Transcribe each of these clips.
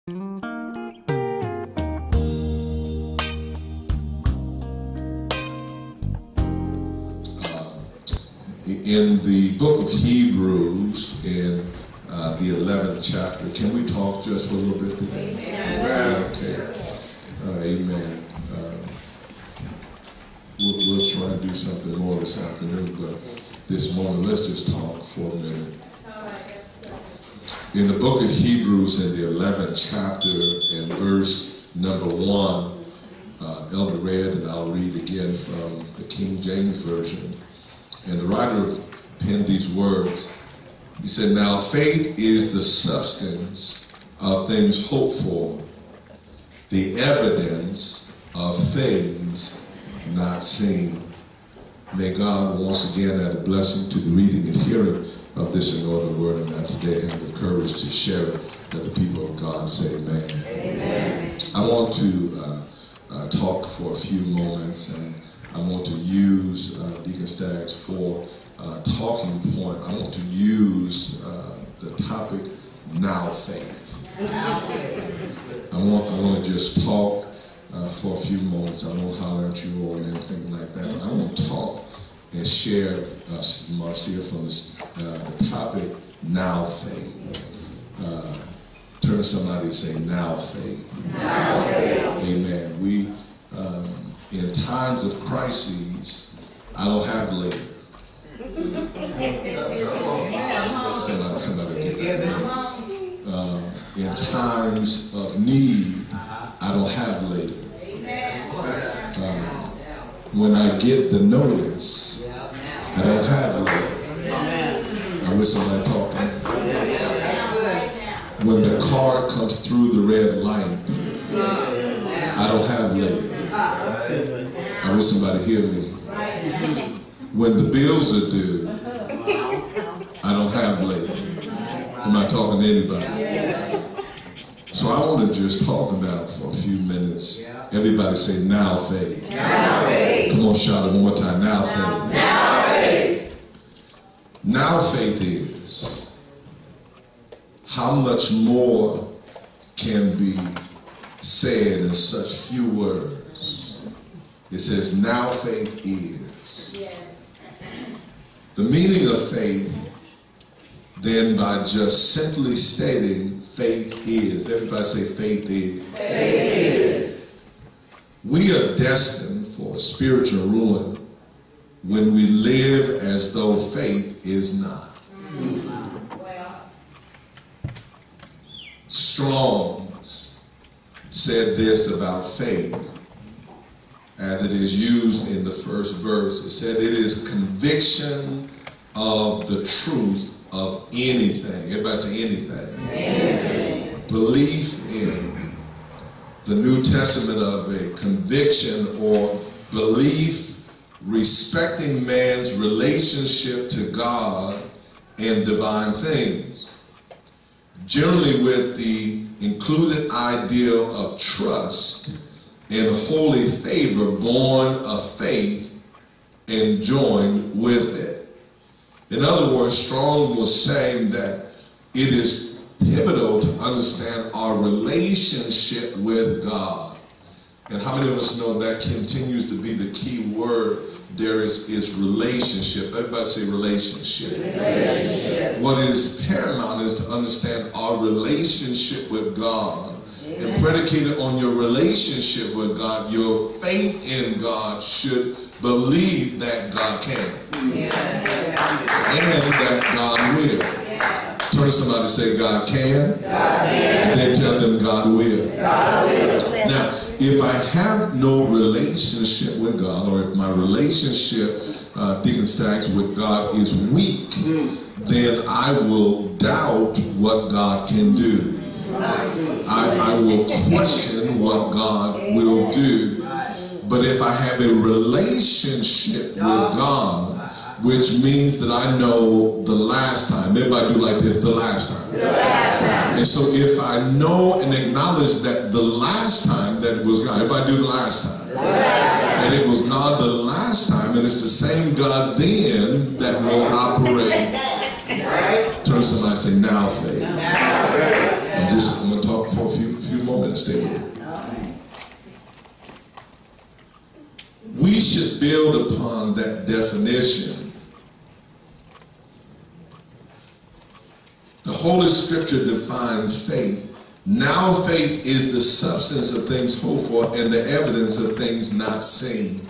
In the book of Hebrews, in the 11th chapter, can we talk just for a little bit today? Amen. Okay. Amen. We'll try and do something more this afternoon, but this morning, let's just talk for a minute. In the book of Hebrews, in the 11th chapter, in verse number 1, Elder read, and I'll read again from the King James Version. And the writer penned these words. He said, "Now faith is the substance of things hoped for, the evidence of things not seen." May God once again add a blessing to the reading and hearing of this anointed word, and that today have the courage to share it. Let the people of God say amen. Amen. I want to talk for a few moments, and I want to use Deacon Staggs for talking point. I want to use the topic, now faith. I want to just talk for a few moments. I won't holler at you or anything like that. But I want to talk and share, Marcia, from the topic, now faith. Turn to somebody and say, now faith. Now faith. Amen. We, in times of crises, I don't have later. Somebody get that. In times of need, I don't have later. When I get the notice, I don't have later. I wish somebody talked to me. When the car comes through the red light, I don't have later. I wish somebody hear me. When the bills are due, I don't have later. Am I talking to anybody? Yes. So I want to just talk about for a few minutes. Everybody say, now faith. Now faith. Come on, shout it one more time. Now faith. Now faith. Now faith is, how much more can be said in such few words? It says, now faith is. Yes. The meaning of faith, then, by just simply stating faith is. Everybody say faith is. Faith is. We are destined for spiritual ruin when we live as though faith is not. Well. Strong's said this about faith, and it is used in the first verse. It said it is conviction of the truth of anything. Everybody say anything. Anything. Belief in. The New Testament of a conviction or belief respecting man's relationship to God and divine things. Generally with the included ideal of trust and holy favor born of faith and joined with it. In other words, Strong was saying that it is pivotal to understand our relationship with God. And how many of us know that continues to be the key word there is relationship. Everybody say relationship. Relationship. What is paramount is to understand our relationship with God. Amen. And predicated on your relationship with God, your faith in God should believe that God can. Yeah. And that God will. Yeah. Turn to somebody and say, God can. God can. And then tell them God will. God will. Now, if I have no relationship with God, or if my relationship, Deacon Staggs, with God is weak, then I will doubt what God can do. I will question what God will do. But if I have a relationship with God, which means that I know the last time. Everybody do like this, the last time. The last time. And so if I know and acknowledge that the last time that it was God, everybody do the last time. The last time. And it was God the last time, and it's the same God then that will operate. Turn to somebody and say, now faith. I'm going to talk for for a few more minutes. Stay with me. We should build upon that definition. The Holy Scripture defines faith. Now faith is the substance of things hoped for and the evidence of things not seen.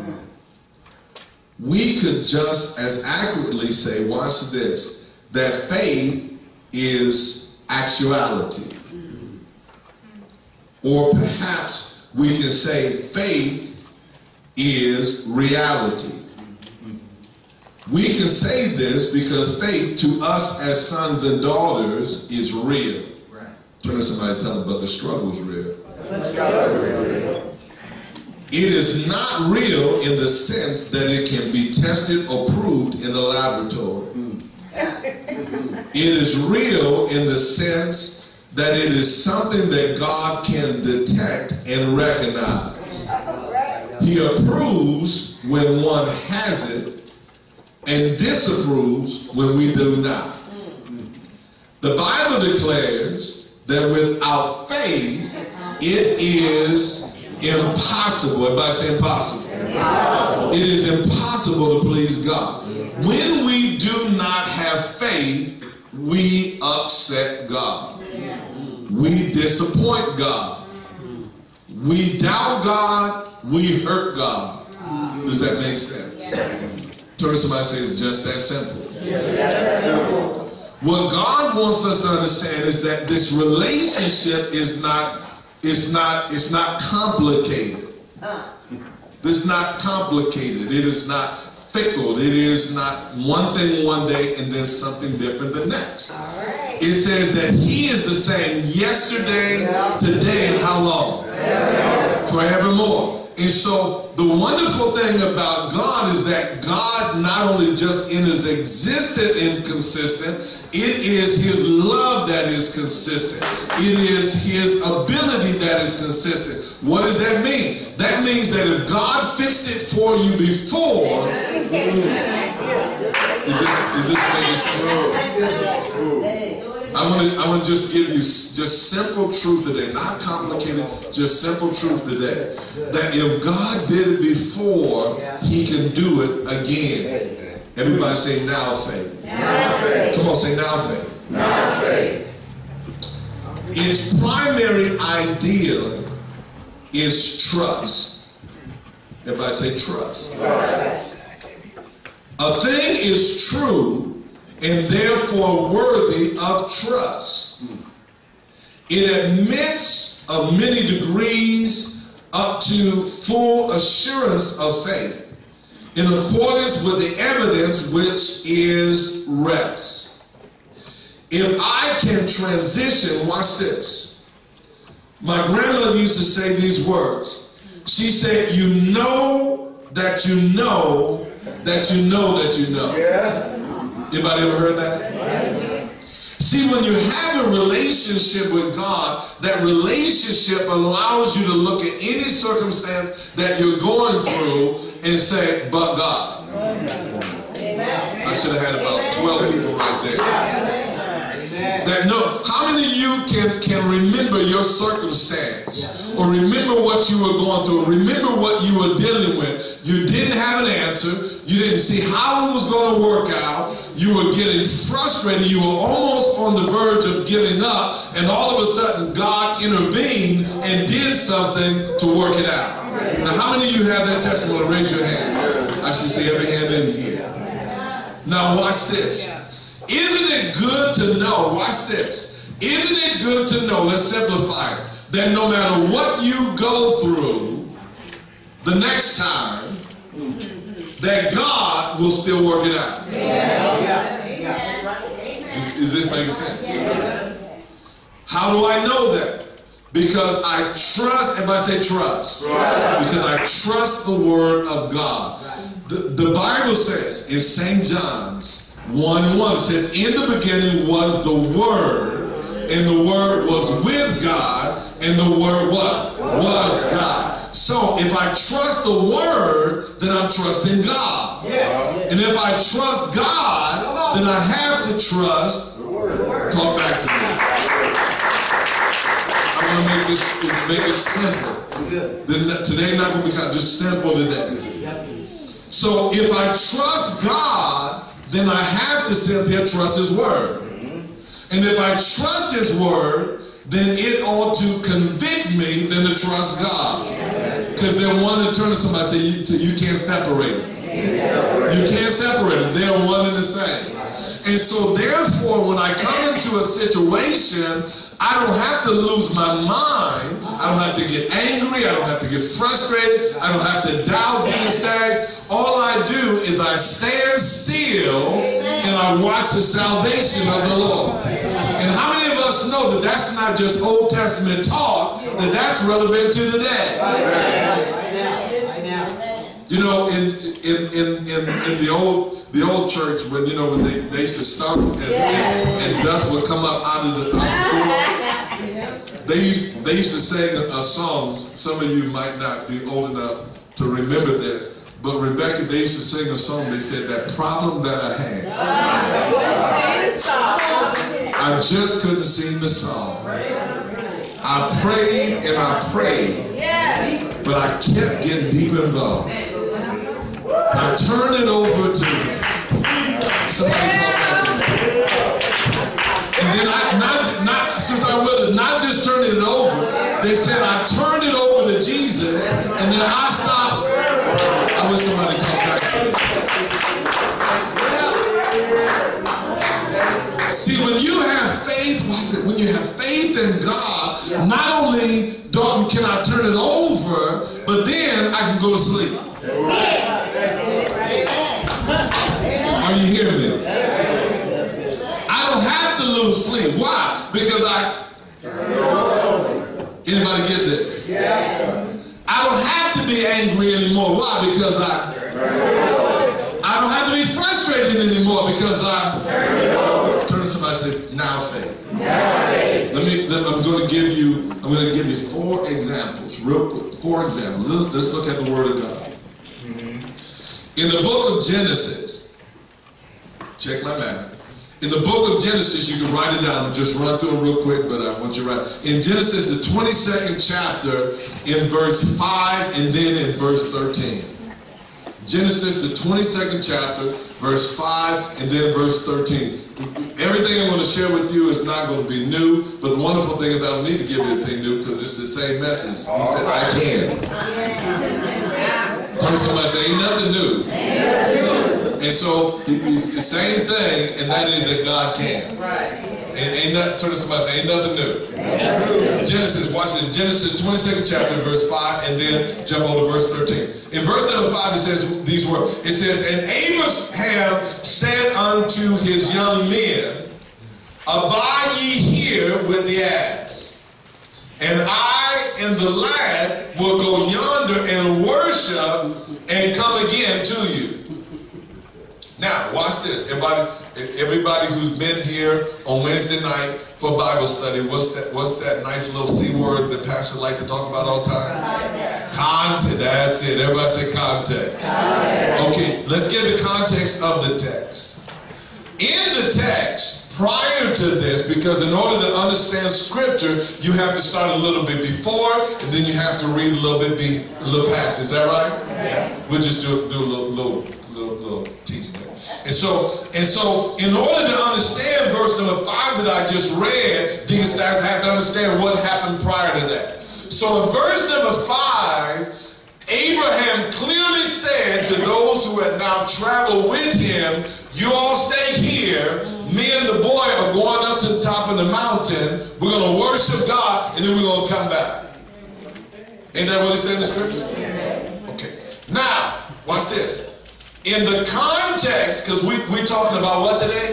We could just as accurately say, watch this, that faith is actuality. Or perhaps we can say faith is reality. We can say this because faith to us as sons and daughters is real. Right. Turn to somebody and tell them, but the struggle is real. It is not real in the sense that it can be tested or proved in a laboratory. It is real in the sense that it is something that God can detect and recognize. He approves when one has it and disapproves when we do not. The Bible declares that without faith, it is impossible. Everybody say impossible. Impossible. It is impossible to please God. When we do not have faith, we upset God. We disappoint God. We doubt God. We hurt God. Does that make sense? Yes. Turn to somebody and say it's just that simple. Yes. What God wants us to understand is that this relationship is not complicated. It's not complicated. It is not fickle. It is not one thing one day and then something different the next. All right. It says that He is the same yesterday, today, and how long? Forevermore. And so the wonderful thing about God is that God not only just in His existence is consistent, it is His love that is consistent. It is His ability that is consistent. What does that mean? That means that if God fixed it for you before, is this making sense? I want to just give you just simple truth today, not complicated, just simple truth today. That if God did it before, He can do it again. Everybody say now faith. Now faith. Come on, say now faith. Now faith. Its primary idea is trust. Everybody say trust. Trust. A thing is true and therefore worthy of trust. It admits of many degrees up to full assurance of faith in accordance with the evidence which is rest. If I can transition, watch this. My grandmother used to say these words. She said, you know that you know that you know that you know. Yeah. Anybody ever heard that? Yes. See, when you have a relationship with God, that relationship allows you to look at any circumstance that you're going through and say, but God. Amen. I should have had about 12 people right there. That no, how many of you can remember your circumstance or remember what you were going through, remember what you were dealing with? You didn't have an answer. You didn't see how it was going to work out. You were getting frustrated. You were almost on the verge of giving up. And all of a sudden, God intervened and did something to work it out. Now, how many of you have that testimony? Raise your hand. I should see every hand in here. Now, watch this. Isn't it good to know, watch this. Isn't it good to know, let's simplify it, that no matter what you go through, the next time, that God will still work it out. Is this making sense? Yes. How do I know that? Because I trust, everybody say trust. Because I trust the word of God. The Bible says in St. John's 1:1, it says, in the beginning was the Word, and the Word was with God, and the Word what? Was God. So if I trust the Word, then I'm trusting God. And if I trust God, then I have to trust the Word. Talk back to me. want to make it simple. Today not going to be just simple today. So if I trust God, then I have to simply trust His Word. And if I trust His Word, then it ought to convict me than to trust God. Because they're one to turn to somebody and say, you can't separate them. You can't separate them. They're one and the same. And so therefore, when I come into a situation, I don't have to lose my mind. I don't have to get angry. I don't have to get frustrated. I don't have to doubt these things. All I do is I stand still and I watch the salvation of the Lord. And how many of us know that that's not just Old Testament talk, that that's relevant to today? You know, in the old church, when they used to stomp and dust would come up out of the floor, they used to sing a song. Some of you might not be old enough to remember this, but Rebecca, they used to sing a song. They said, that problem that I had, I just couldn't sing the song. I prayed and I prayed, but I kept getting deeper involved. I turned it over to somebody called back to me. And then not just turning it over, they said I turned it over to Jesus, and then I stopped. I wish somebody talked back to me. See, when you have faith, when you have faith in God, not only can I turn it over, but then I can go to sleep. Are you hearing me? I don't have to lose sleep. Why? Because anybody get this? I don't have to be angry anymore. Why? Because I don't have to be frustrated anymore because I turn to somebody and say, now faith. I'm going to give you 4 examples, real quick. 4 examples. Let's look at the Word of God. In the book of Genesis, check my map. In the book of Genesis, you can write it down and just run through it real quick, but I want you to write. In Genesis, the 22nd chapter, in verse 5 and then in verse 13. Genesis, the 22nd chapter, verse 5 and then verse 13. Everything I'm going to share with you is not going to be new, but the wonderful thing is I don't need to give you anything new because it's the same message. He said, I can. Tell somebody, say, ain't nothing new. And so it's the same thing, and that is that God can. And turn to somebody, say, ain't nothing new. Genesis, watch it. Genesis 22nd chapter, verse 5, and then jump over to verse 13. In verse number 5, it says these words. It says, and Abraham said unto his young men, abide ye here with the ass, and I and the lad will go yonder and worship and come again to you. Now, watch this. Everybody who's been here on Wednesday night for Bible study, what's that nice little C word that Pastor like to talk about all the time? Context. That's it. Everybody say context. Okay, let's get the context of the text. In the text, prior to this, because in order to understand Scripture, you have to start a little bit before, and then you have to read a little past. Is that right? Yes. We'll just do a little teaching. And so, in order to understand verse number 5 that I just read, these guys have to understand what happened prior to that. So in verse number 5, Abraham clearly said to those who had now traveled with him, you all stay here. Me and the boy are going up to the top of the mountain. We're going to worship God, and then we're going to come back. Ain't that what he said in the Scripture? Okay. Now, watch this. In the context, because we're talking about what today?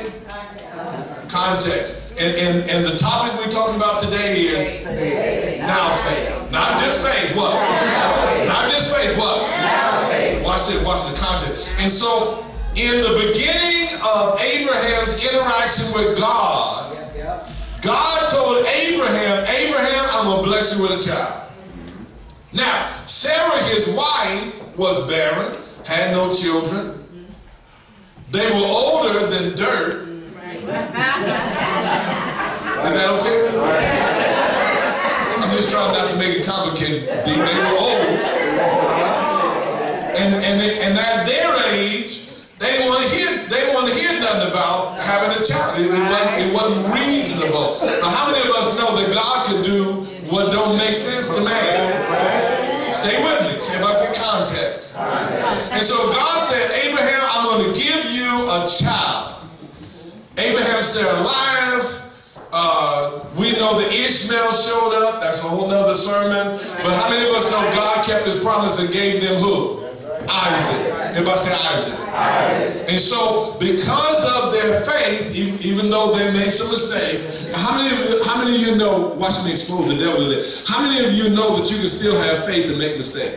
Context. And the topic we're talking about today is now faith. Not just faith, what? Not just faith, what? Watch it, watch the context. And so, in the beginning of Abraham's interaction with God, God told Abraham, I'm going to bless you with a child. Now, Sarah, his wife, was barren, had no children. They were older than dirt. Is that okay? I'm just trying not to make it complicated. They were old. And at their age, they didn't want to hear nothing about having a child. It wasn't reasonable. But how many of us know that God can do what don't make sense to man? Stay with me. Say about the context. And so God said, Abraham, I'm going to give you a child. Abraham said, alive. We know that Ishmael showed up. That's a whole nother sermon. But how many of us know God kept his promise and gave them who? Isaac. Everybody say Isaac. And so, because of their faith, even though they made some mistakes, how many of you know, watch me expose the devil today, how many of you know that you can still have faith and make mistakes?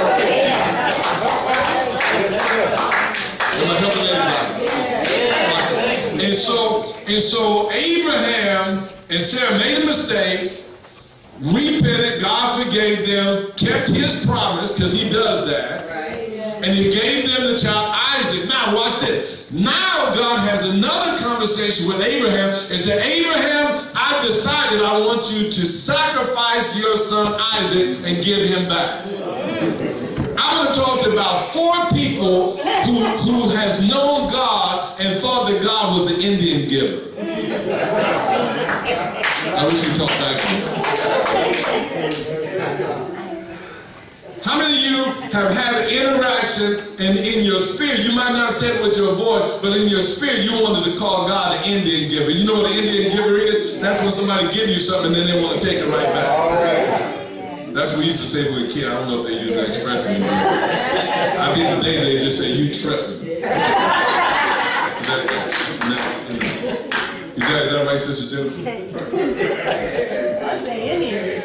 Am I helping anybody? And so Abraham and Sarah made a mistake, repented, God forgave them, kept his promise, because he does that. And he gave them the child Isaac. Now watch this. Now God has another conversation with Abraham and said, Abraham, I've decided I want you to sacrifice your son Isaac and give him back. I'm going to talk to about 4 people who has known God and thought that God was an Indian giver. I wish you talked back to me. How many of you have had an interaction and in your spirit, you might not say it with your voice, but in your spirit you wanted to call God an Indian giver? You know what an Indian giver is? That's when somebody gives you something and then they want to take it right back. That's what we used to say when we were a kid. I don't know if they use that expression. I mean, today they just say, you tripping. Is that right, Sister Jennifer? I say Indian.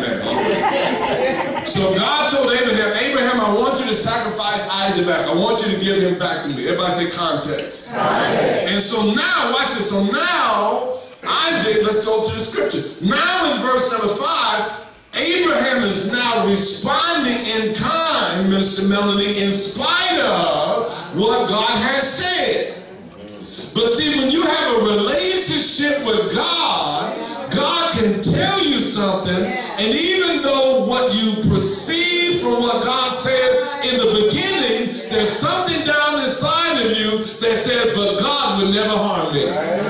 Amen. So God told Abraham, Abraham, I want you to sacrifice Isaac back. I want you to give him back to me. Everybody say context. And so now, watch this. So now, Isaac, let's go to the scripture. Now in verse number 5, Abraham is now responding in kind, Minister Melanie, in spite of what God has said. But see, when you have a relationship with God, God can tell you something, and even though what you perceive from what God says in the beginning, there's something down inside of you that says, but God would never harm me.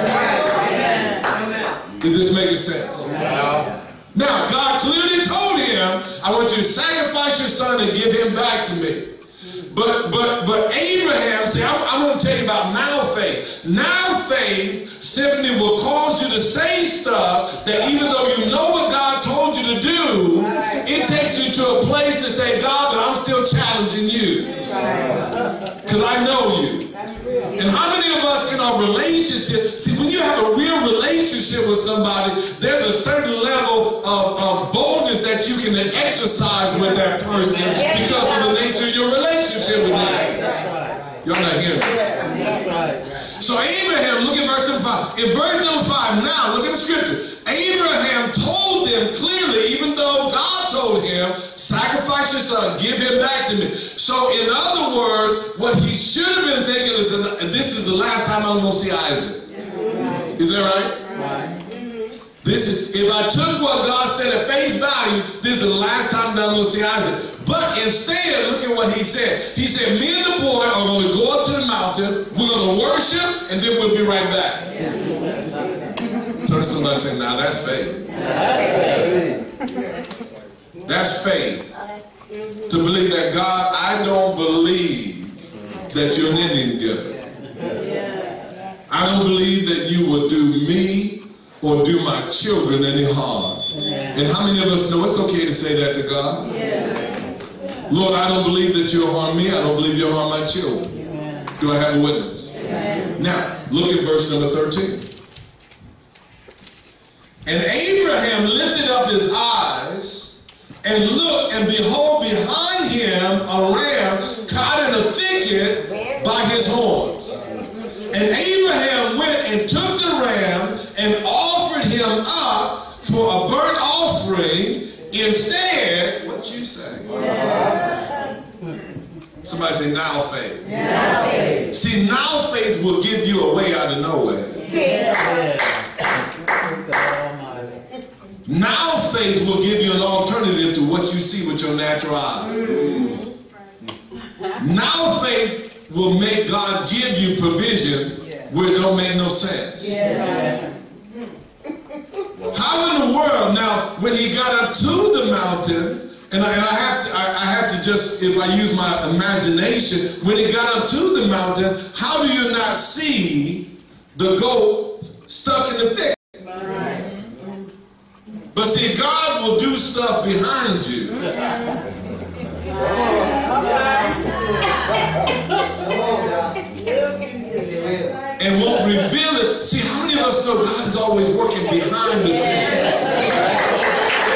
Is this making sense? Now, God clearly told him, I want you to sacrifice your son and give him back to me. But Abraham, see, I'm going to tell you about now faith. Now faith simply will cause you to say stuff that even though you know what God told you to do, it takes you to a place to say, God, but I'm still challenging you. Because I know you. And how many of us in our relationship, see, when you have a real relationship with somebody, there's a certain level of boldness that you can exercise with that person because of the nature of your relationship with them. Y'all not hearing me? So Abraham, look at verse number 5. In verse number 5, now look at the scripture. Abraham told them clearly, even though God told him, sacrifice your son, give him back to me. So in other words, what he should have been thinking is, this is the last time I'm going to see Isaac. Is that right? This is, if I took what God said at face value, this is the last time that I'm going to see Isaac. But instead, look at what he said. He said, me and the boy are going to go up to the mountain, we're going to worship, and then we'll be right back. Turn to somebody and say, now that's faith. That's faith. To believe that, God, I don't believe that you're an Indian giver. I don't believe that you will do me or do my children any harm. And how many of us know it's okay to say that to God? Lord, I don't believe that you'll harm me. I don't believe you'll harm my children. Do I have a witness? Now, look at verse number 13. And Abraham lifted up his eyes and looked, and behold, behind him a ram caught in a thicket by his horns. And Abraham went and took the ram and offered him up for a burnt offering. Instead, what you say? Somebody say, now faith. Now faith. See, now faith will give you a way out of nowhere. Now faith will give you an alternative to what you see with your natural eye. Now faith will make God give you provision where it don't make no sense. How in the world, now, when he got up to the mountain, and I have to just, if I use my imagination, when he got up to the mountain, how do you not see the goat stuck in the thicket? But see, God will do stuff behind you. And won't reveal it. See, how many of us know God is always working behind the scenes?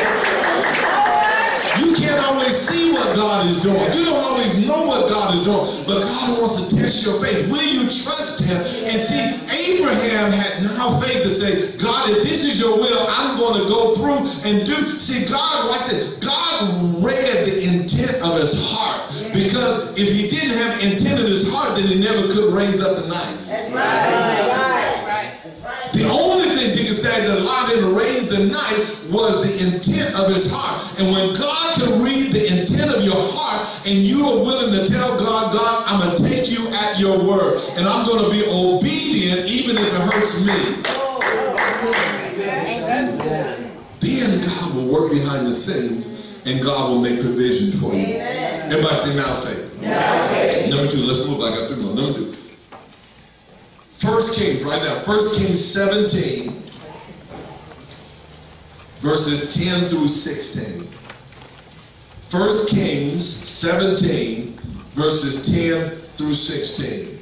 You can't always see what God is doing. You don't always know what God is doing. But God wants to test your faith. Will you trust him? And see, Abraham had now faith to say, God, if this is your will, I'm going to go through and do. See, God, watch it. God read the intent of his heart. Because if he didn't have intent in his heart, then he never could raise up the knife. That's right. The only thing Deacon Stagg that allowed him to raise the knife was the intent of his heart. And when God can read the intent of your heart and you are willing to tell God, God, I'm going to take you at your word. And I'm going to be obedient even if it hurts me. Then God will work behind the scenes and God will make provision for you. Everybody say now faith. Now faith. Number 2, let's move. I got 3 more. Number 2. 1 Kings, right now. 1 Kings 17, verses 10 through 16. 1 Kings 17, verses 10 through 16.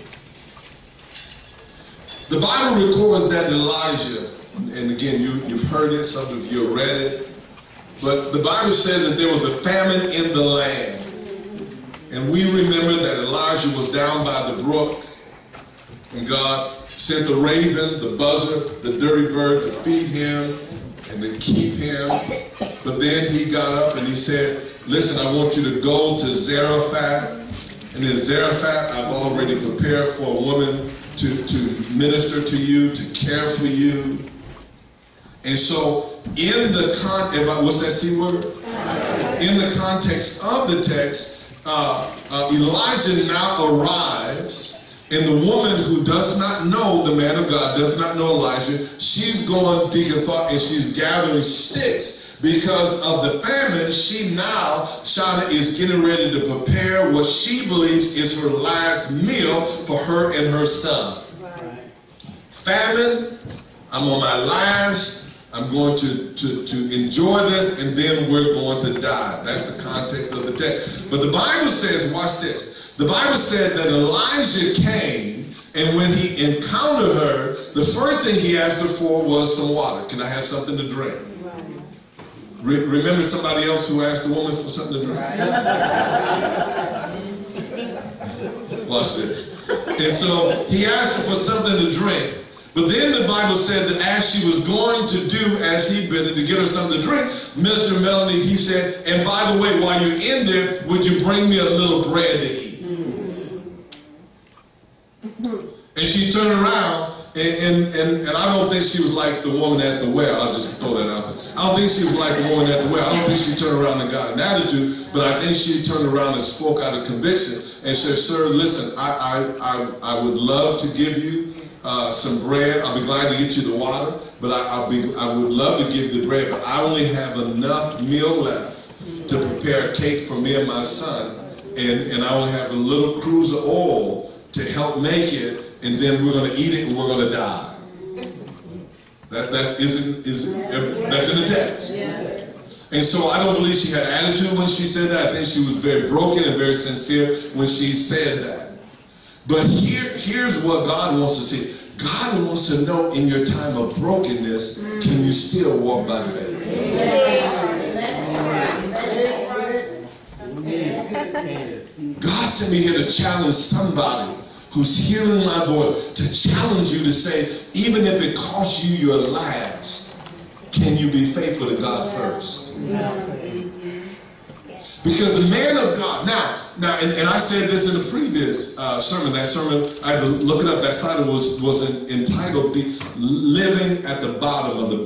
The Bible records that Elijah, and again, you've heard it, some of you have read it, but the Bible said that there was a famine in the land. And we remember that Elijah was down by the brook, and God sent the raven, the buzzard, the dirty bird to feed him and to keep him. But then he got up and he said, listen, I want you to go to Zarephath. And in Zarephath, I've already prepared for a woman to minister to you, to care for you. And so in the context, what's that C word? In the context of the text, Elijah now arrives, and the woman who does not know the man of God, does not know Elijah, she's going, Deacon thought, and she's gathering sticks because of the famine. She now, Shauna, is getting ready to prepare what she believes is her last meal for her and her son. Right. Famine, I'm on my last, I'm going to enjoy this, and then we're going to die. That's the context of the text. But the Bible says, watch this. The Bible said that Elijah came, and when he encountered her, the first thing he asked her for was some water. Can I have something to drink? Remember somebody else who asked a woman for something to drink? Watch this. And so he asked her for something to drink. But then the Bible said that as she was going to do as he'd been to get her something to drink, Minister Melanie, he said, and by the way, while you're in there, would you bring me a little bread to eat? And she turned around, and I don't think she was like the woman at the well. I'll just throw that out there. I don't think she was like the woman at the well. I don't think she turned around and got an attitude, but I think she turned around and spoke out of conviction and said, sir, listen, I would love to give you some bread. I'll be glad to get you the water, but I would love to give you the bread, but I only have enough meal left to prepare a cake for me and my son, and I only have a little cruise of oil to help make it, and then we're going to eat it and we're going to die. That's in the text. And so I don't believe she had attitude when she said that. I think she was very broken and very sincere when she said that. But here's what God wants to see. God wants to know in your time of brokenness, can you still walk by faith? God sent me here to challenge somebody who's hearing my voice, to challenge you to say, even if it costs you your last, can you be faithful to God first? Because the man of God, now, and I said this in the previous sermon. That sermon, I had to look it up. That title was entitled "Living at the Bottom of the Barrel."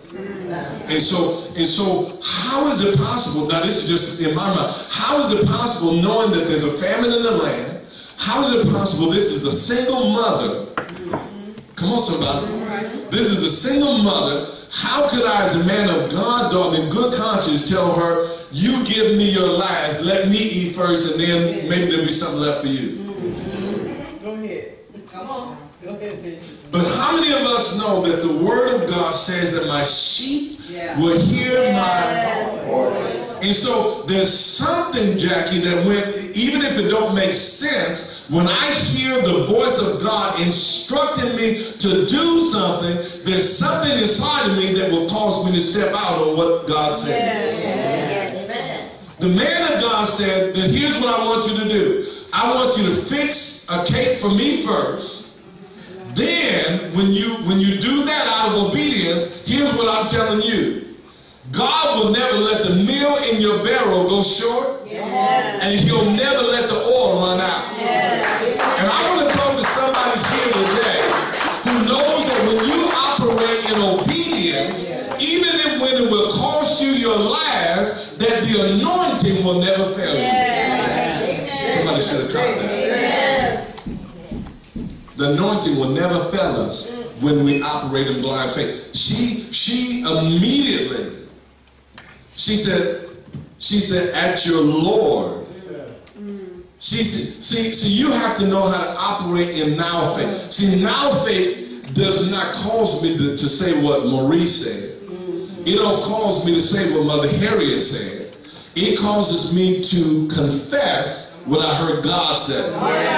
And so how is it possible, now this is just in my mind, how is it possible knowing that there's a famine in the land? How is it possible this is the single mother? Come on, somebody. This is the single mother. How could I, as a man of God, dog, in good conscience, tell her, you give me your last, let me eat first, and then maybe there'll be something left for you? Go ahead. Come on. Go ahead, Bishop. But how many of us know that the Word of God says that my sheep will hear my voice? And so there's something, Jackie, that even if it don't make sense, when I hear the voice of God instructing me to do something, there's something inside of me that will cause me to step out on what God said. The man of God said that here's what I want you to do. I want you to fix a cake for me first. Then, when you do that out of obedience, here's what I'm telling you. God will never let the meal in your barrel go short, and He'll never let the oil run out. And I want to talk to somebody here today who knows that when you operate in obedience, even when it will cost you your last, that the anointing will never fail you. Somebody should have tried that. The anointing will never fail us when we operate in blind faith. She immediately, she said, at your Lord. She said, see, you have to know how to operate in now faith. See, now faith does not cause me to say what Maurice said. It don't cause me to say what Mother Harriet said. It causes me to confess what I heard God say.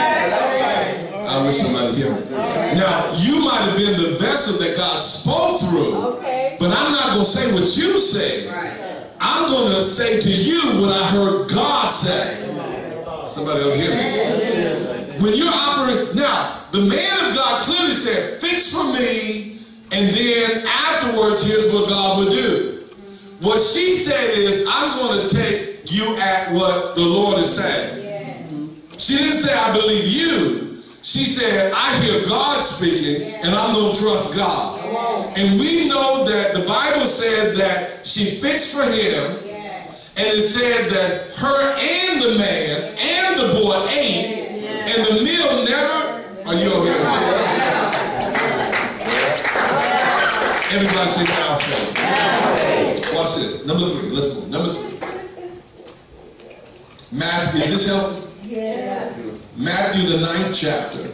I wish somebody hear me. Now, you might have been the vessel that God spoke through, but I'm not going to say what you say. I'm going to say to you what I heard God say. Somebody else hear me? When you operate, now, the man of God clearly said, fix for me, and then afterwards, here's what God would do. What she said is, I'm going to take you at what the Lord is saying. She didn't say, I believe you. She said, I hear God speaking, and I'm going to trust God. And we know that the Bible said that she fixed for him, and it said that her and the man and the boy ate, and the meal never, are you okay? Everybody say now faith. Watch this. Number 3. Let's move. Number 3. Matthew, is this helping? Yes. Matthew the 9th chapter,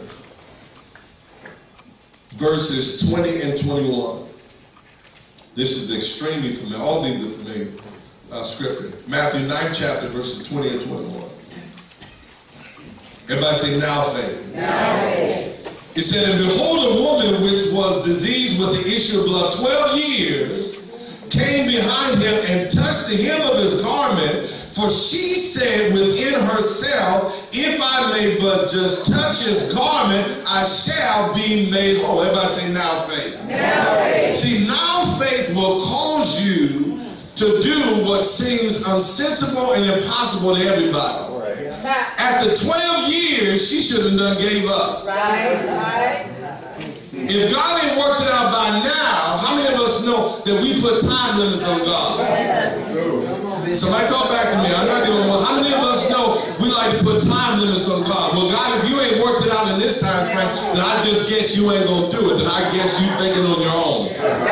verses 20 and 21. This is extremely familiar. All these are familiar scripture. Matthew 9th chapter, verses 20 and 21. Everybody say now faith. Now faith. It said, and behold, a woman which was diseased with the issue of blood 12 years came behind him and touched the hem of his garment. For she said within herself, if I may but just touch his garment, I shall be made whole. Everybody say now faith. Now faith. See, now faith will cause you to do what seems unsensible and impossible to everybody. After 12 years, she should have done gave up. Right. If God ain't worked it out by now, how many of us know that we put time limits on God? Somebody talk back to me. I'm not giving one. How many of us know we like to put time limits on God? Well, God, if you ain't worked it out in this time frame, then I just guess you ain't going to do it. Then I guess you thinking on your own.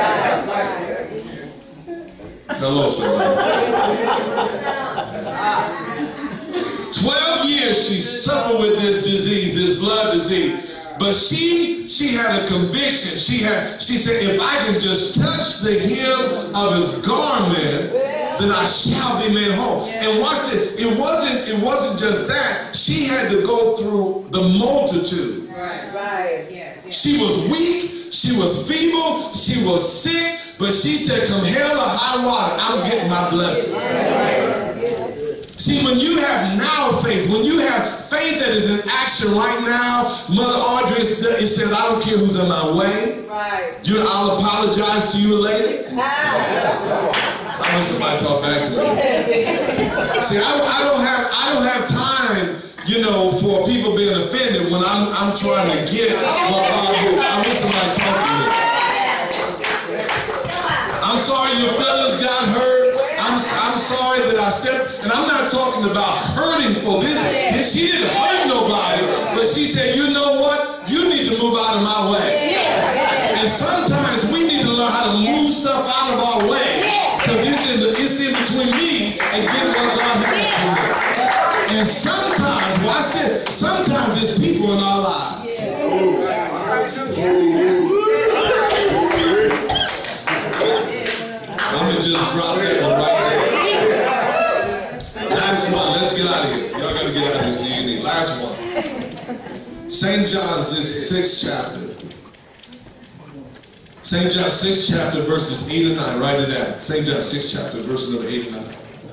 Hello, somebody. 12 years she suffered with this disease, this blood disease. But she had a conviction. She said, if I can just touch the hem of his garment, then I shall be made whole. And watch it. It wasn't just that. She had to go through the multitude. Right. Yeah. She was weak. She was feeble. She was sick. But she said, come hell or high water, I'm getting my blessing. See, when you have now faith, when you have faith that is in action right now, Mother Audrey, it says, I don't care who's in my way. Right. I'll apologize to you later. I want somebody to talk back to me. See, I don't have time, for people being offended when I'm trying to get what God did. I want somebody to talk to me. I'm I'm sorry your feelings got hurt. I'm sorry that I stepped, and I'm not talking about hurting for this. She didn't hurt nobody, but she said, you know what? You need to move out of my way. And sometimes we need to learn how to move stuff out of our way, because it's in between me and getting what God has for me. And sometimes, watch this, sometimes it's people in our lives. I'm going to just drop that one right there. Last one. Let's get out of here. Y'all got to get out of here so you need. Last one. St. John's, this 6th chapter. St. John 6th chapter, verses 8 and 9. Write it down. St. John 6th chapter, verses number 8 and 9.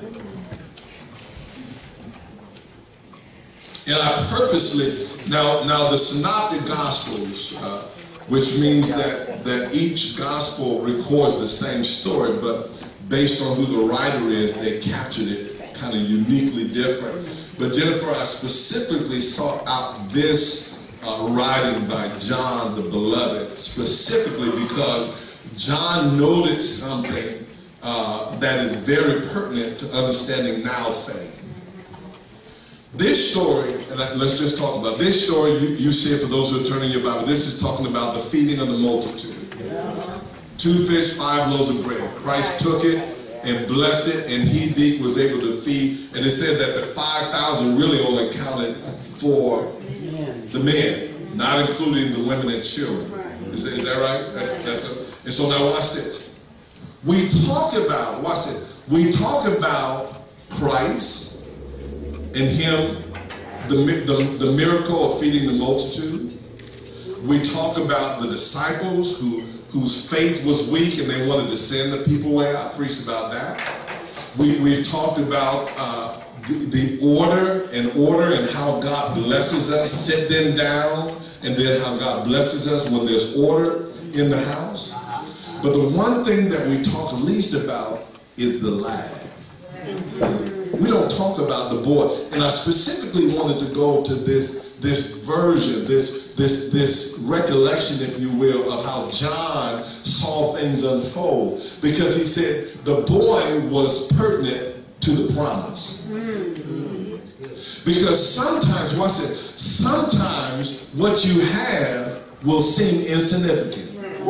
And I purposely, now the Synoptic Gospels, which means that each gospel records the same story, but based on who the writer is, they captured it kind of uniquely different. But Jennifer, I specifically sought out this writing by John the Beloved, specifically because John noted something that is very pertinent to understanding now faith. This story, and let's just talk about this story. You see it for those who are turning your Bible. This is talking about the feeding of the multitude. 2 fish, 5 loaves of bread. Christ took it and blessed it, and he was able to feed. And it said that the 5,000 really only counted for the men, not including the women and children. Is that right? And so now watch this. We talk about, watch it. We talk about Christ and him, the miracle of feeding the multitude. We talk about the disciples whose faith was weak and they wanted to send the people away. I preached about that. We've talked about the order and how God blesses us. Sit them down, and then how God blesses us when there's order in the house. But the one thing that we talk least about is the lad. We don't talk about the boy. And I specifically wanted to go to this version, this recollection, if you will, of how John saw things unfold. Because he said the boy was pertinent to the promise. Because sometimes, watch it, sometimes what you have will seem insignificant.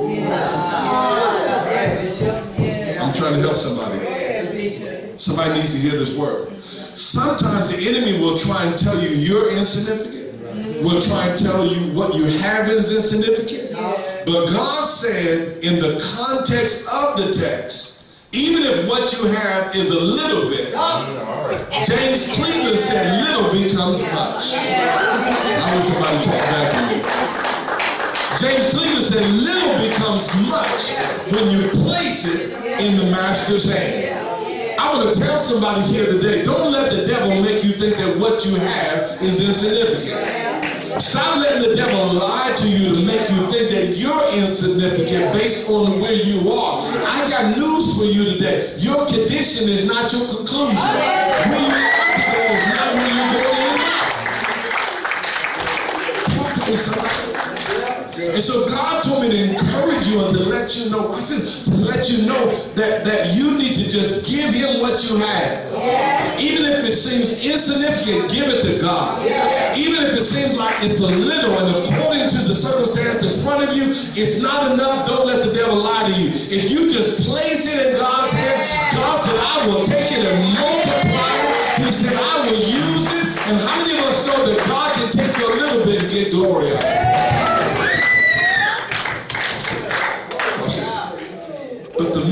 I'm trying to help somebody. Somebody needs to hear this word. Sometimes the enemy will try and tell you you're insignificant. Will try and tell you what you have is insignificant. But God said in the context of the text, even if what you have is a little bit, James Cleveland said little becomes much. I wish somebody talk back to me. James Cleveland said little becomes much when you place it in the master's hand. I want to tell somebody here today, don't let the devil make you think that what you have is insignificant. Stop letting the devil lie to you to make you think that you're insignificant based on where you are. I got news for you today. Your condition is not your conclusion. Where you are today is not where you're going to end up. Talk to me, somebody. And so God told me to encourage you and to let you know, that you need to just give him what you have. Even if it seems insignificant, give it to God. Even if it seems like it's a little and according to the circumstance in front of you, it's not enough, don't let the devil lie to you. If you just place it in God's hand, God said, I will take it and multiply it. He said, I will use it. And how many of us know that God can take your little bit and get glory out of it? But the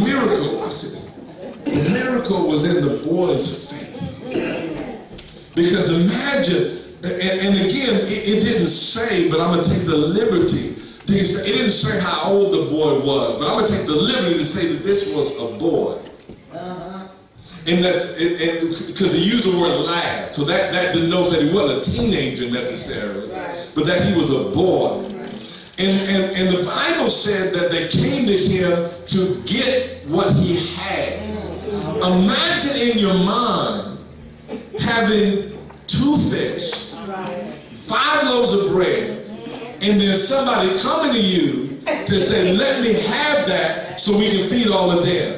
miracle was in the boy's faith. Because imagine, and again, it didn't say, but I'm going to take the liberty. It didn't say how old the boy was, but I'm going to take the liberty to say that this was a boy. And that, because he used the word lad, so that denotes that he wasn't a teenager necessarily, but that he was a boy. And the Bible said that they came to him to get what he had. Imagine in your mind having 2 fish, 5 loaves of bread, and then somebody coming to you to say, let me have that so we can feed all of them.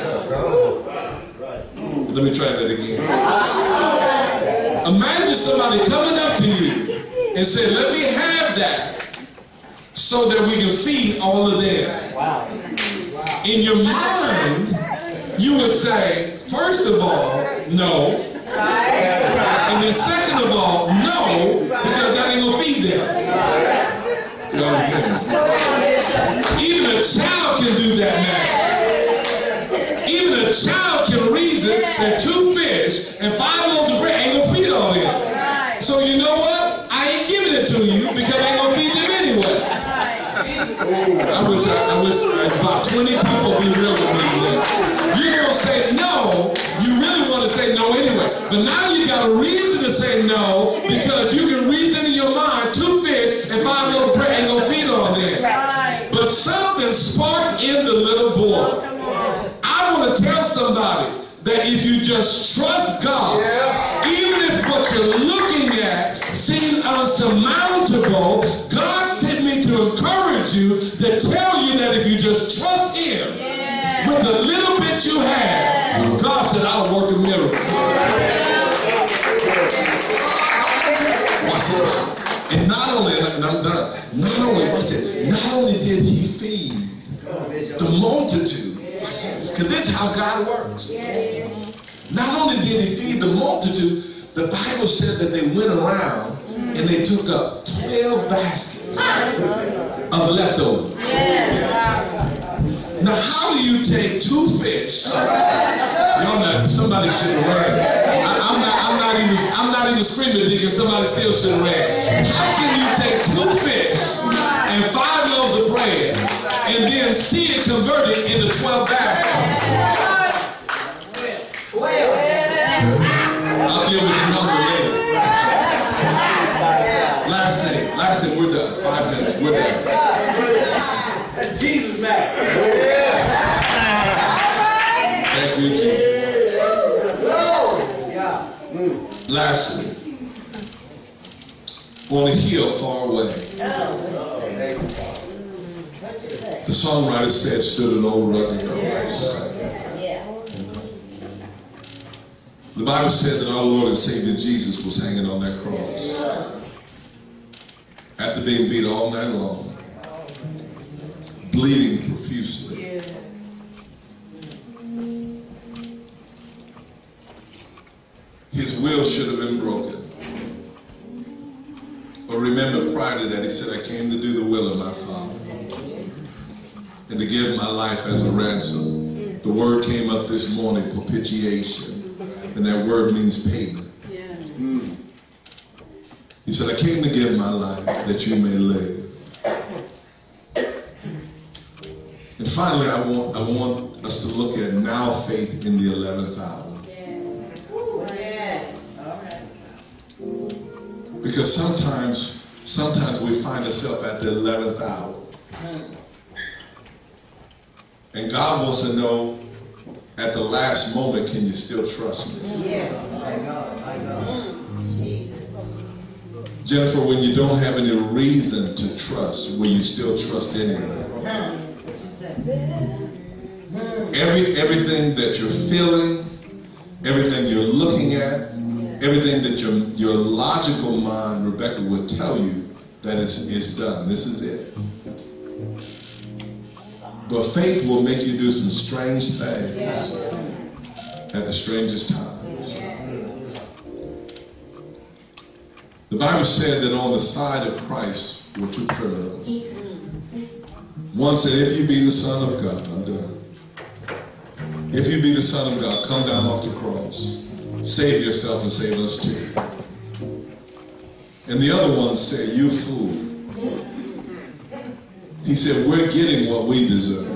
Let me try that again. Imagine somebody coming up to you and saying, let me have that so that we can feed all of them. Wow. In your mind, you would say, first of all, no. And then second of all, no, because that ain't gonna feed them. Even a child can do that now. Even a child can reason that 2 fish and 5 loaves of bread ain't gonna feed all them. So you know what? I ain't giving it to you because I ain't gonna feed them anyway. I wish about 20 people be real with me today. You're gonna say no. You really want to say no anyway. But now you got a reason to say no because you can reason in your mind 2 fish and 5 loaves of bread ain't gonna feed on them. But something sparked in the little boy. I want to tell somebody that if you just trust God, even if what you're looking at seems unsurmountable, God sent me to encourage you to tell you that if you just trust Him with the little bit you have, God said, I'll work a miracle. Watch this. And not only, and I'm done, not only did He feed the multitude, because this is how God works. Not only did He feed the multitude, the Bible said that they went around and they took up 12 baskets of leftovers. Now, how do you take 2 fish? Y'all know, somebody should have ran. I'm not even screaming because somebody still should have ran. How can you take 2 fish and 5 loaves of bread and then see it converted into 12 baskets? 12. I'll deal with the number later. Last thing, we're done. 5 minutes, we're done. That's Jesus, man. Thank you, Jesus. Lastly, on a hill far away, the songwriter said, stood an old rugged cross. The Bible said that our Lord and Savior Jesus was hanging on that cross after being beat all night long, bleeding profusely. His will should have been broken. But remember, prior to that, He said, I came to do the will of my Father and to give my life as a ransom. The word came up this morning, propitiation, and that word means payment. He said, I came to give my life that you may live. And finally, I want us to look at now faith in the 11th hour. Because sometimes we find ourselves at the 11th hour. And God wants to know at the last moment, can you still trust me? Yes, my God, my God. Jennifer, when you don't have any reason to trust, will you still trust anyway? Everything that you're feeling, everything you're looking at, everything that your logical mind, Rebecca, would tell you that it's done. This is it. But faith will make you do some strange things at the strangest times. The Bible said that on the side of Christ were 2 criminals. One said, if you be the Son of God, I'm done. If you be the Son of God, come down off the cross. Save yourself and save us too. And the other one said, you fool. He said, we're getting what we deserve.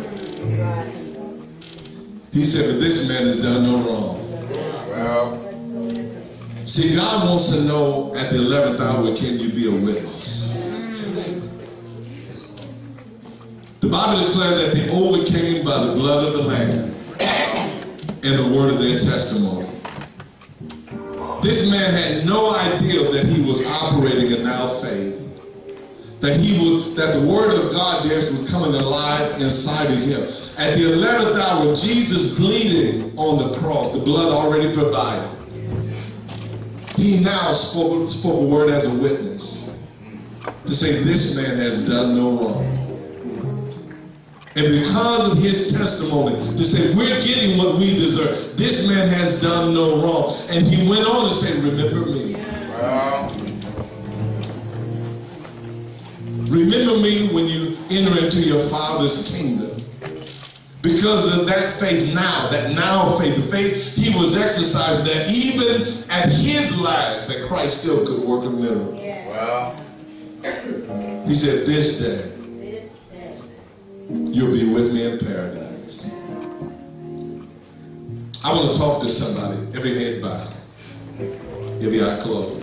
He said, but this man has done no wrong. Well, see, God wants to know at the 11th hour, can you be a witness? The Bible declared that they overcame by the blood of the Lamb and the word of their testimony. This man had no idea that he was operating in now faith. that the word of God there was coming alive inside of him. At the 11th hour, Jesus bleeding on the cross, the blood already provided. He now spoke a word as a witness to say this man has done no wrong. And because of his testimony, to say we're getting what we deserve. This man has done no wrong. And he went on to say, remember me. Wow. Remember me when you enter into your Father's kingdom. Because of that faith now, the faith he was exercising, that even at his last, that Christ still could work a miracle. Yeah. Wow. He said, this day, you'll be with me in paradise. I want to talk to somebody, every head bowed, every eye closed.